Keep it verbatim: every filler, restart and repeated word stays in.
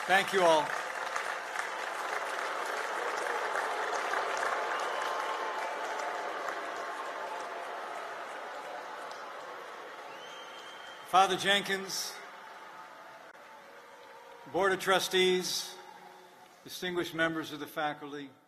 Thank you all. Father Jenkins, Board of Trustees, distinguished members of the faculty,